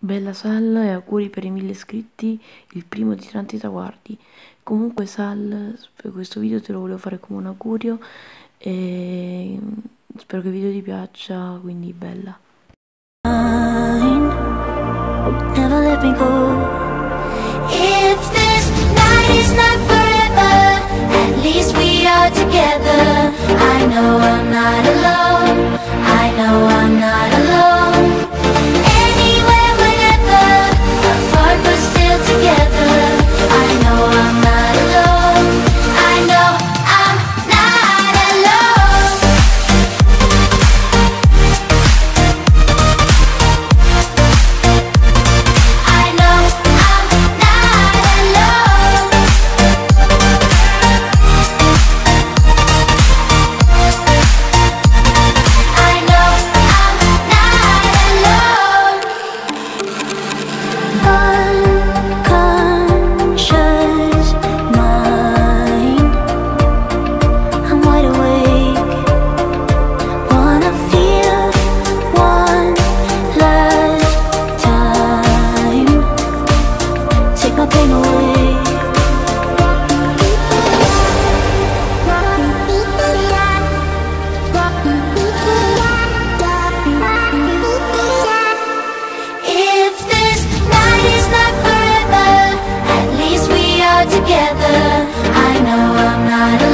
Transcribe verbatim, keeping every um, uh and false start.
Bella Sal e auguri per i mille iscritti, il primo di tanti traguardi. Comunque Sal, per questo video te lo volevo fare come un augurio e spero che il video ti piaccia, quindi bella. Never let me go. If this night is not forever, at least we are together. I know I'm not alone. I know I'm not alone. Anywhere, whenever, apart but still together. I know I'm not alone. I know I'm not alone. I know I'm not alone. I know I'm not alone. Unconscious mind, I'm wide awake. Wanna feel one last time. Take my pain away. If this night is not forever, at least we are together. I know I'm not